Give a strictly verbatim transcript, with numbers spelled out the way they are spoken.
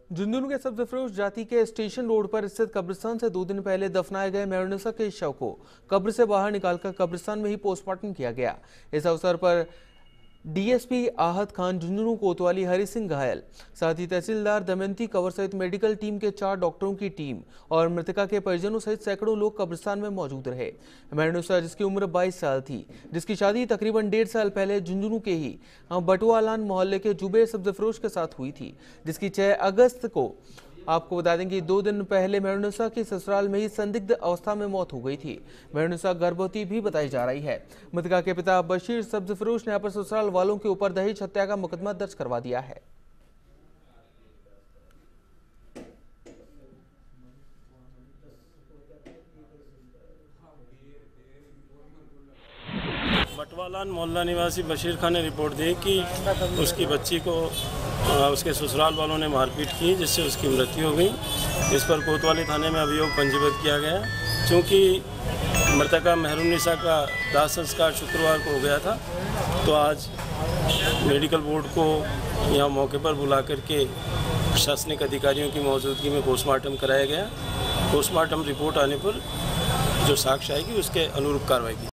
झुंझुनू के सब्जफरोश जाति के स्टेशन रोड पर स्थित कब्रिस्तान से दो दिन पहले दफनाए गए मेहरुन्निसा के शव को कब्र से बाहर निकालकर कब्रिस्तान में ही पोस्टमार्टम किया गया। इस अवसर पर डीएसपी आहत खान, झुंझुनू कोतवाली हरि सिंह घायल, साथ ही तहसीलदार दमयंती कंवर सहित मेडिकल टीम के चार डॉक्टरों की टीम और मृतका के परिजनों सहित सैकड़ों लोग कब्रिस्तान में मौजूद रहे। मेहरुन्निसा, जिसकी उम्र बाईस साल थी, जिसकी शादी तकरीबन डेढ़ साल पहले झुंझुनू के ही बटुआलान मोहल्ले के जुबेर सब्जफरोश के साथ हुई थी, जिसकी छह अगस्त को आपको बता दें कि दो दिन पहले मेहरुन्निसा की ससुराल में ही संदिग्ध अवस्था में मौत हो गई थी। मेहरुन्निसा गर्भवती भी बताई जा रही है। मृतका के पिता बशीर सब्जफरोश ने अपने ससुराल वालों के ऊपर दहेज हत्या का मुकदमा दर्ज करवा दिया है। बटवालान मोहल्ला निवासी बशीर खान ने रिपोर्ट दी कि उसकी बच्ची को उसके ससुराल वालों ने मारपीट की, जिससे उसकी मृत्यु हो गई। इस पर कोतवाली थाने में अभियोग पंजीबद्ध किया गया। क्योंकि मृतका मेहरुन्निसा का दाह संस्कार शुक्रवार को हो गया था, तो आज मेडिकल बोर्ड को यहाँ मौके पर बुला करके प्रशासनिक अधिकारियों की मौजूदगी में पोस्टमार्टम कराया गया। पोस्टमार्टम रिपोर्ट आने पर जो साक्ष्य आएगी उसके अनुरूप कार्रवाई की।